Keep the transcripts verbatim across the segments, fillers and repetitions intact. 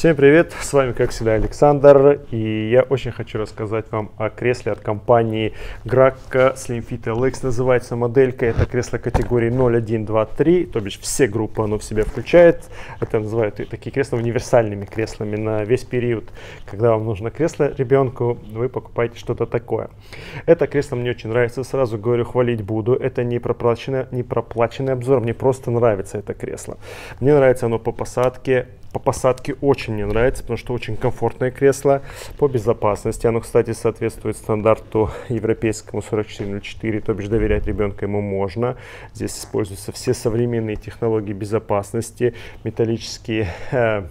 Всем привет, с вами как всегда Александр, и я очень хочу рассказать вам о кресле от компании Graco SlimFit эл икс. Называется моделька, это кресло категории ноль один два три, то бишь все группы оно в себя включает. Это называют такие кресла универсальными креслами на весь период. Когда вам нужно кресло ребенку, вы покупаете что-то такое. Это кресло мне очень нравится, сразу говорю, хвалить буду. Это не проплаченный, не проплаченный обзор, мне просто нравится это кресло. Мне нравится оно по посадке. По посадке очень мне нравится, потому что очень комфортное кресло. По безопасности оно, кстати, соответствует стандарту европейскому сорок четыре ноль четыре, то бишь доверять ребенку ему можно. Здесь используются все современные технологии безопасности, металлические э,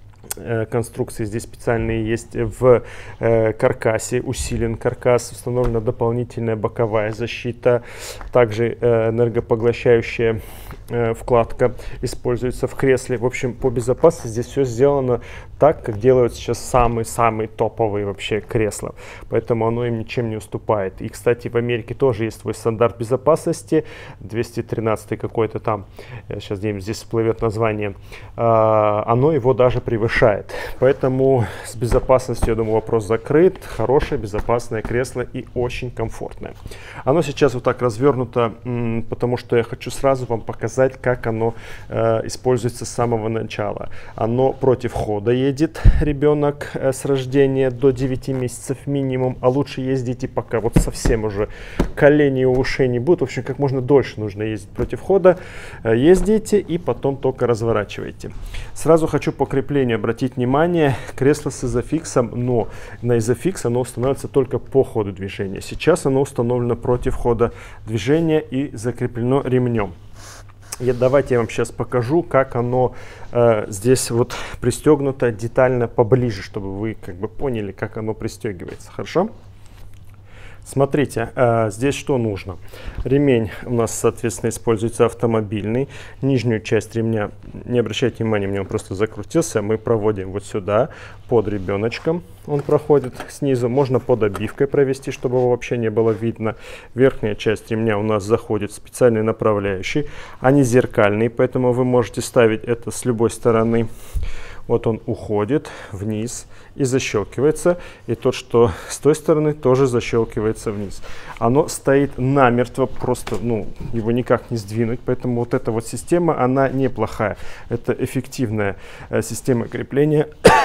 конструкции здесь специальные есть в э, каркасе, усилен каркас, установлена дополнительная боковая защита, также э, энергопоглощающая э, вкладка используется в кресле. В общем, по безопасности здесь все сделано так, как делают сейчас самые-самые топовые вообще кресла, поэтому оно им ничем не уступает. И, кстати, в Америке тоже есть свой стандарт безопасности, двести тринадцатый какой-то там, сейчас где-нибудь здесь всплывет название, э, оно его даже превышает. Поэтому с безопасностью, я думаю, вопрос закрыт. Хорошее, безопасное кресло и очень комфортное. Оно сейчас вот так развернуто, потому что я хочу сразу вам показать, как оно э, используется с самого начала. Оно против хода едет, ребенок э, с рождения до девяти месяцев минимум, а лучше ездите пока вот совсем уже колени и ушей не будут. В общем, как можно дольше нужно ездить против хода. Э, ездите и потом только разворачивайте. Сразу хочу по креплению обратить внимание, кресло с изофиксом, но на изофикс оно устанавливается только по ходу движения. Сейчас оно установлено против хода движения и закреплено ремнем. И давайте я вам сейчас покажу, как оно э, здесь вот пристегнуто детально поближе, чтобы вы как бы поняли, как оно пристегивается. Хорошо? Смотрите, э, здесь что нужно. Ремень у нас, соответственно, используется автомобильный. Нижнюю часть ремня, не обращайте внимания, мне он просто закрутился. Мы проводим вот сюда, под ребеночком он проходит снизу. Можно под обивкой провести, чтобы его вообще не было видно. Верхняя часть ремня у нас заходит в специальный направляющий. Они зеркальные, поэтому вы можете ставить это с любой стороны. Вот он уходит вниз и защелкивается. И тот, что с той стороны, тоже защелкивается вниз. Оно стоит намертво, просто ну, его никак не сдвинуть. Поэтому вот эта вот система, она неплохая. Это эффективная э, система крепления.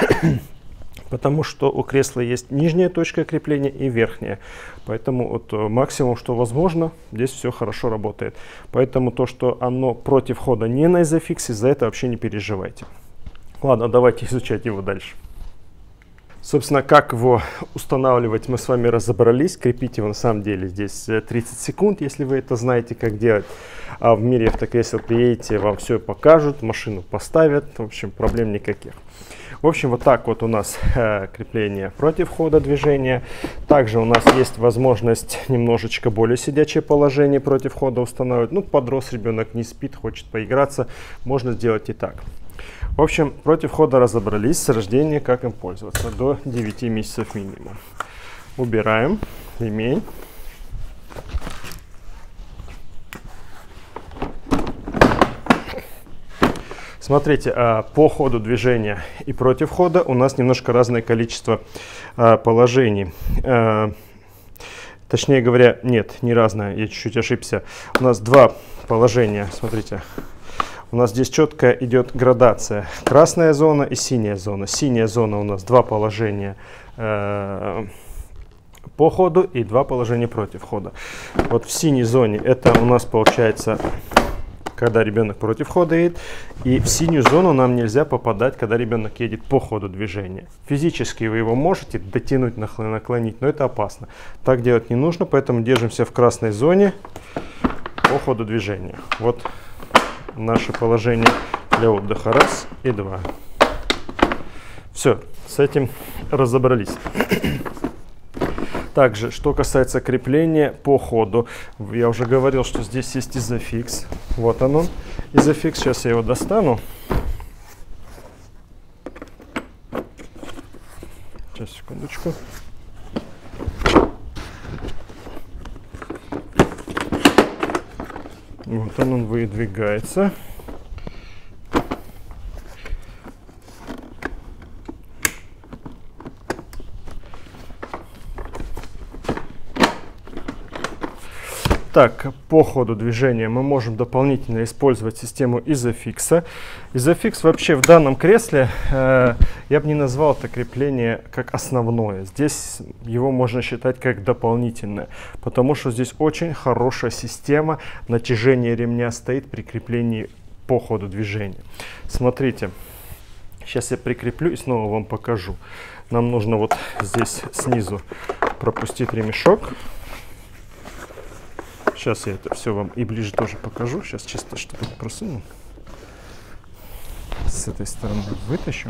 Потому что у кресла есть нижняя точка крепления и верхняя. Поэтому вот максимум, что возможно, здесь все хорошо работает. Поэтому то, что оно против хода не на изофиксе, за это вообще не переживайте. Ладно, давайте изучать его дальше. Собственно, как его устанавливать, мы с вами разобрались. Крепить его на самом деле здесь тридцать секунд, если вы это знаете, как делать. А в мире автокресел приедете, вам все покажут, машину поставят. В общем, проблем никаких. В общем, вот так вот у нас э, крепление против хода движения. Также у нас есть возможность немножечко более сидячее положение против хода устанавливать. Ну, подрос ребенок, не спит, хочет поиграться, можно сделать и так. В общем, против хода разобрались, с рождения как им пользоваться, до девяти месяцев минимум. Убираем ремень. Смотрите, по ходу движения и против хода у нас немножко разное количество положений. Точнее говоря, нет, не разное, я чуть-чуть ошибся. У нас два положения, смотрите. У нас здесь четко идет градация. Красная зона и синяя зона. Синяя зона у нас два положения э, по ходу и два положения против хода. Вот в синей зоне это у нас получается, когда ребенок против хода едет. И в синюю зону нам нельзя попадать, когда ребенок едет по ходу движения. Физически вы его можете дотянуть, наклонить, но это опасно. Так делать не нужно, поэтому держимся в красной зоне по ходу движения. Вот наше положение для отдыха. Раз и два. Все, с этим разобрались. Также, что касается крепления по ходу, я уже говорил, что здесь есть изофикс. Вот он, он. Изофикс, сейчас я его достану. Сейчас, секундочку. Вот он, он выдвигается. Так, по ходу движения мы можем дополнительно использовать систему Isofix. Isofix вообще в данном кресле, э, я бы не назвал это крепление как основное. Здесь его можно считать как дополнительное, потому что здесь очень хорошая система натяжения ремня стоит при креплении по ходу движения. Смотрите, сейчас я прикреплю и снова вам покажу. Нам нужно вот здесь снизу пропустить ремешок. Сейчас я это все вам и ближе тоже покажу. Сейчас чисто что-то просуну. С этой стороны вытащу.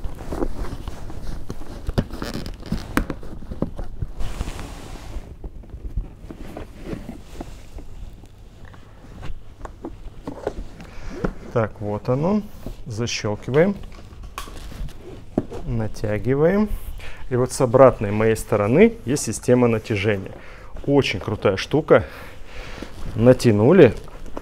Так, вот оно. Защелкиваем. Натягиваем. И вот с обратной моей стороны есть система натяжения. Очень крутая штука. Натянули.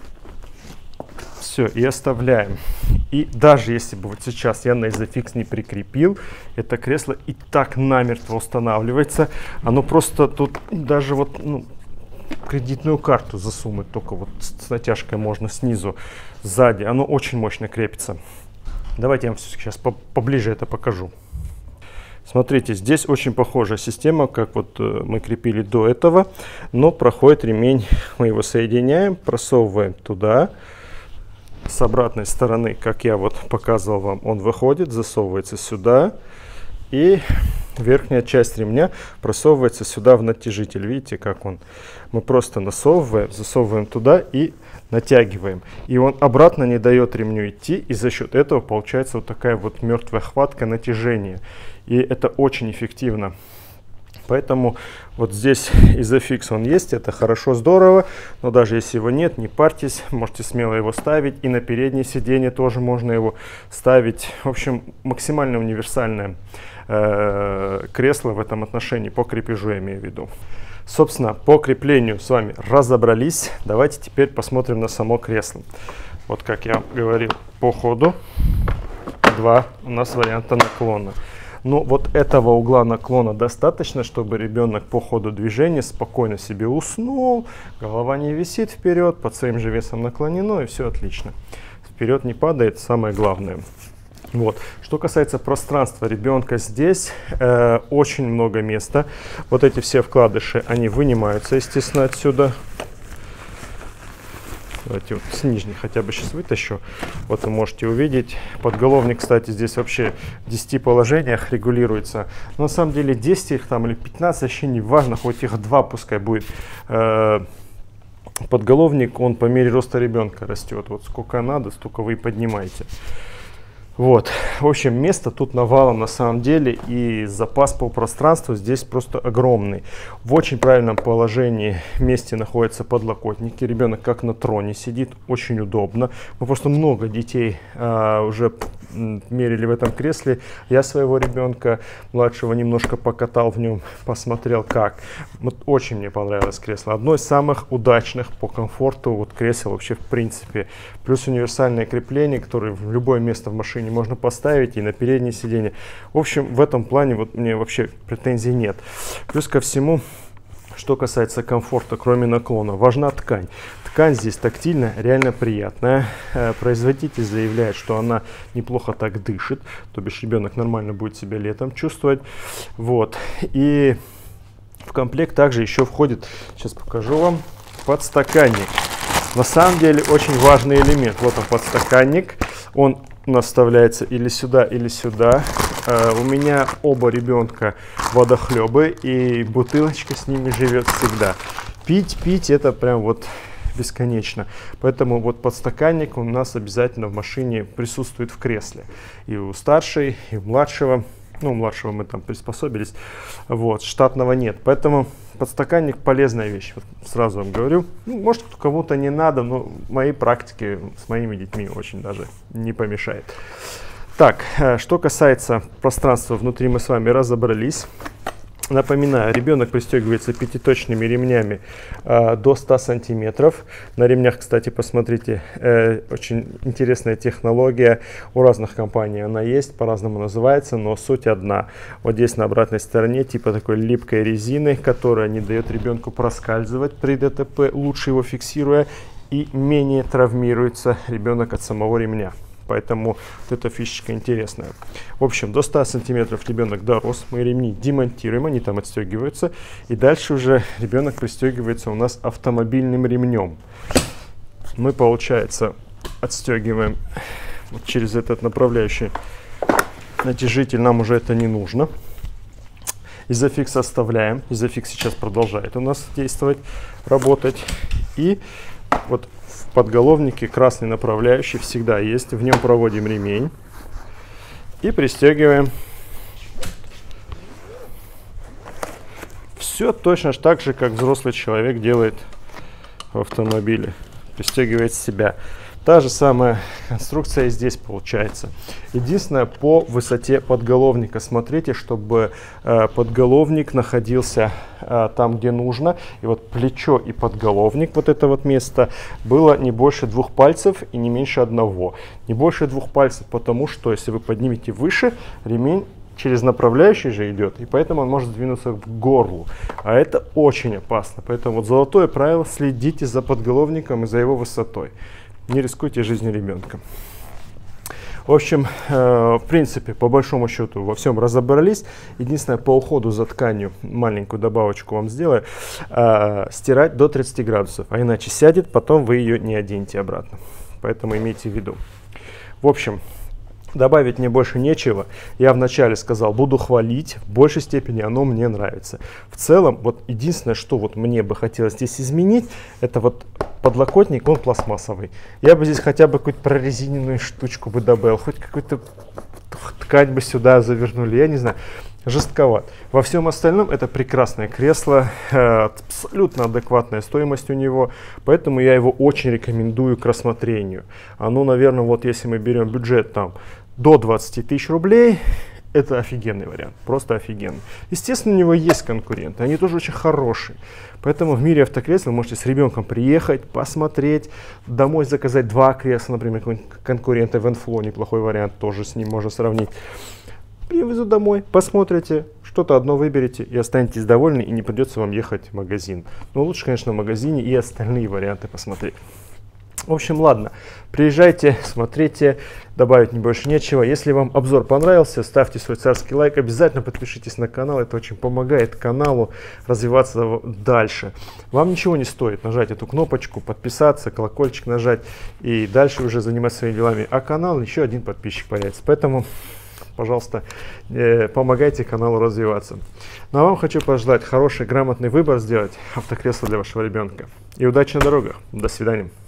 Все, и оставляем. И даже если бы вот сейчас я на Isofix не прикрепил, это кресло и так намертво устанавливается. Оно просто тут даже вот, ну, кредитную карту засунуть только вот с натяжкой можно снизу, сзади. Оно очень мощно крепится. Давайте я вам сейчас поближе это покажу. Смотрите, здесь очень похожая система, как вот э, мы крепили до этого, но проходит ремень, мы его соединяем, просовываем туда, с обратной стороны, как я вот показывал вам, он выходит, засовывается сюда, и верхняя часть ремня просовывается сюда в натяжитель. Видите, как он? Мы просто насовываем, засовываем туда и натягиваем. И он обратно не дает ремню идти, и за счет этого получается вот такая вот мертвая хватка натяжения. И это очень эффективно. Поэтому вот здесь Isofix он есть, это хорошо, здорово. Но даже если его нет, не парьтесь, можете смело его ставить. И на переднее сиденье тоже можно его ставить. В общем, максимально универсальное э, кресло в этом отношении, по крепежу я имею в виду. Собственно, по креплению с вами разобрались. Давайте теперь посмотрим на само кресло. Вот как я говорил, по ходу два у нас варианта наклона. Но вот этого угла наклона достаточно, чтобы ребенок по ходу движения спокойно себе уснул, голова не висит вперед, под своим же весом наклонено, и все отлично. Вперед не падает, самое главное. Вот. Что касается пространства ребенка, здесь э, очень много места. Вот эти все вкладыши, они вынимаются, естественно, отсюда. Давайте вот с нижней хотя бы сейчас вытащу. Вот вы можете увидеть. Подголовник, кстати, здесь вообще в десяти положениях регулируется. Но на самом деле десять их там или пятнадцать, вообще не важно, хоть их два пускай будет. Э, подголовник, он по мере роста ребенка растет. Вот сколько надо, столько вы и поднимаете. Вот, в общем, места тут навалом на самом деле, и запас по пространству здесь просто огромный. В очень правильном положении месте находятся подлокотники. Ребенок как на троне сидит, очень удобно. Мы просто много детей а, уже мерили в этом кресле. Я своего ребенка младшего немножко покатал в нем, посмотрел как. Вот очень мне понравилось кресло. Одно из самых удачных по комфорту вот кресел вообще в принципе. Плюс универсальное крепление, которое в любое место в машине можно поставить, и на переднее сиденье. В общем, в этом плане вот мне вообще претензий нет. Плюс ко всему, что касается комфорта, кроме наклона, важна ткань. Ткань здесь тактильная, реально приятная. Производитель заявляет, что она неплохо так дышит, то бишь ребенок нормально будет себя летом чувствовать. Вот. И в комплект также еще входит, сейчас покажу вам, подстаканник. На самом деле очень важный элемент. Вот он, подстаканник. Он у нас вставляется или сюда, или сюда. Uh, у меня оба ребенка водохлебы, и бутылочка с ними живет всегда. Пить, пить это прям вот бесконечно. Поэтому вот подстаканник у нас обязательно в машине присутствует в кресле. И у старшей, и у младшего. Ну, у младшего мы там приспособились. Вот, штатного нет. Поэтому подстаканник полезная вещь. Вот сразу вам говорю. Ну, может, кому-то не надо, но в моей практике с моими детьми очень даже не помешает. Так, что касается пространства внутри, мы с вами разобрались. Напоминаю, ребенок пристегивается пятиточными ремнями э, до ста сантиметров. На ремнях, кстати, посмотрите, э, очень интересная технология. У разных компаний она есть, по-разному называется, но суть одна. Вот здесь на обратной стороне типа такой липкой резины, которая не дает ребенку проскальзывать при ДТП, лучше его фиксируя, и менее травмируется ребенок от самого ремня. Поэтому вот эта фишечка интересная. В общем, до ста сантиметров ребенок дорос. Мы ремни демонтируем, они там отстегиваются. И дальше уже ребенок пристегивается у нас автомобильным ремнем. Мы, получается, отстегиваем вот через этот направляющий натяжитель. Нам уже это не нужно. Изофикс оставляем. Изофикс сейчас продолжает у нас действовать, работать. И вот в подголовнике красный направляющий всегда есть. В нем проводим ремень и пристегиваем. Все точно так же, как взрослый человек делает в автомобиле. Пристегивает себя. Та же самая конструкция и здесь получается. Единственное, по высоте подголовника. Смотрите, чтобы э, подголовник находился э, там, где нужно. И вот плечо и подголовник, вот это вот место, было не больше двух пальцев и не меньше одного. Не больше двух пальцев, потому что если вы поднимете выше, ремень через направляющий же идет, и поэтому он может сдвинуться к горлу. А это очень опасно. Поэтому вот золотое правило: следите за подголовником и за его высотой. Не рискуйте жизнью ребенка. В общем, э, в принципе, по большому счету во всем разобрались. Единственное, по уходу за тканью маленькую добавочку вам сделаю. Э, стирать до тридцати градусов, а иначе сядет, потом вы ее не оденете обратно. Поэтому имейте в виду. В общем, добавить мне больше нечего. Я вначале сказал, буду хвалить, в большей степени оно мне нравится. В целом, вот единственное, что вот мне бы хотелось здесь изменить, это вот подлокотник, он пластмассовый. Я бы здесь хотя бы какую-то прорезиненную штучку бы добавил, хоть какую-то ткань бы сюда завернули, я не знаю. Жестковат. Во всем остальном это прекрасное кресло, абсолютно адекватная стоимость у него, поэтому я его очень рекомендую к рассмотрению. Оно, наверное, вот если мы берем бюджет там до двадцати тысяч рублей, это офигенный вариант, просто офигенный. Естественно, у него есть конкуренты, они тоже очень хорошие. Поэтому в мире автокресел вы можете с ребенком приехать, посмотреть, домой заказать два кресла, например, конкурента Венфло, неплохой вариант, тоже с ним можно сравнить. Привезу домой, посмотрите, что-то одно выберете и останетесь довольны, и не придется вам ехать в магазин. Но лучше, конечно, в магазине и остальные варианты посмотреть. В общем, ладно, приезжайте, смотрите, добавить не больше нечего. Если вам обзор понравился, ставьте свой царский лайк, обязательно подпишитесь на канал, это очень помогает каналу развиваться дальше. Вам ничего не стоит нажать эту кнопочку, подписаться, колокольчик нажать и дальше уже заниматься своими делами. А канал, еще один подписчик появится, поэтому, пожалуйста, э, помогайте каналу развиваться. Ну а вам хочу пожелать хороший, грамотный выбор сделать автокресло для вашего ребенка. И удачи на дорогах. До свидания.